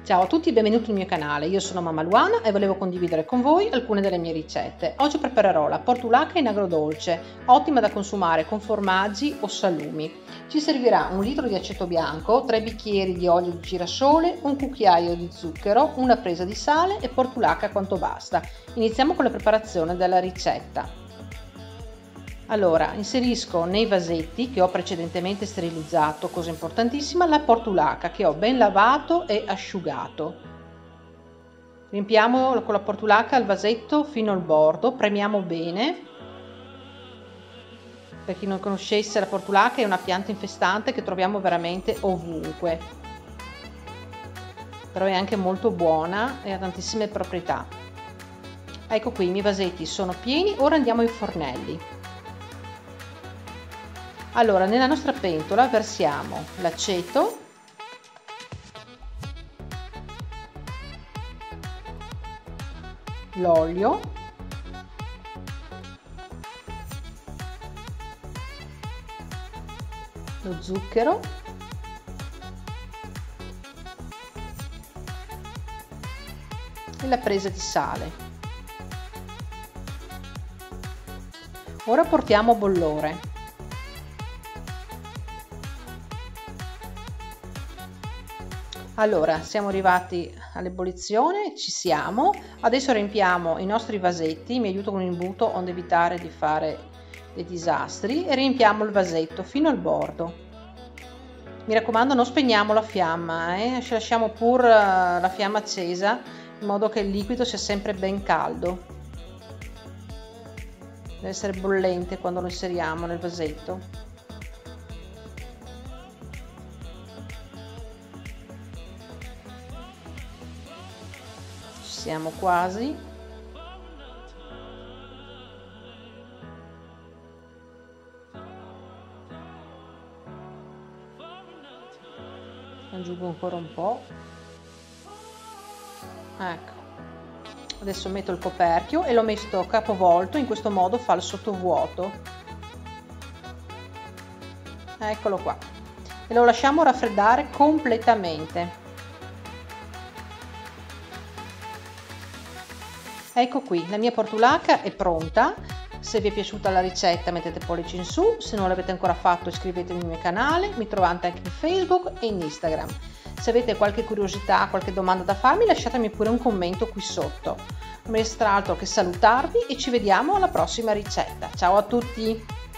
Ciao a tutti e benvenuti nel mio canale, io sono Mamma Luana e volevo condividere con voi alcune delle mie ricette. Oggi preparerò la portulaca in agrodolce, ottima da consumare con formaggi o salumi. Ci servirà 1 litro di aceto bianco, 3 bicchieri di olio di girasole, un cucchiaio di zucchero, una presa di sale e portulaca quanto basta. Iniziamo con la preparazione della ricetta. Allora, inserisco nei vasetti che ho precedentemente sterilizzato, cosa importantissima, la portulaca che ho ben lavato e asciugato. Riempiamo con la portulaca il vasetto fino al bordo, premiamo bene. Per chi non conoscesse, la portulaca è una pianta infestante che troviamo veramente ovunque, però è anche molto buona e ha tantissime proprietà. Ecco qui, i miei vasetti sono pieni, ora andiamo ai fornelli. Allora, nella nostra pentola versiamo l'aceto, l'olio, lo zucchero, e la presa di sale. Ora portiamo a bollore. Allora, siamo arrivati all'ebollizione, ci siamo. Adesso riempiamo i nostri vasetti, mi aiuto con l'imbuto onde evitare di fare dei disastri, e riempiamo il vasetto fino al bordo. Mi raccomando, non spegniamo la fiamma, ci lasciamo pur la fiamma accesa in modo che il liquido sia sempre ben caldo. Deve essere bollente quando lo inseriamo nel vasetto. Siamo quasi. Aggiungo ancora un po'. Ecco, adesso metto il coperchio e lo metto capovolto, in questo modo fa il sottovuoto. Eccolo qua, e lo lasciamo raffreddare completamente. Ecco qui, la mia portulaca è pronta. Se vi è piaciuta la ricetta mettete pollice in su, se non l'avete ancora fatto iscrivetevi al mio canale, mi trovate anche in Facebook e in Instagram. Se avete qualche curiosità, qualche domanda da farmi, lasciatemi pure un commento qui sotto. Non mi resta altro che salutarvi e ci vediamo alla prossima ricetta. Ciao a tutti!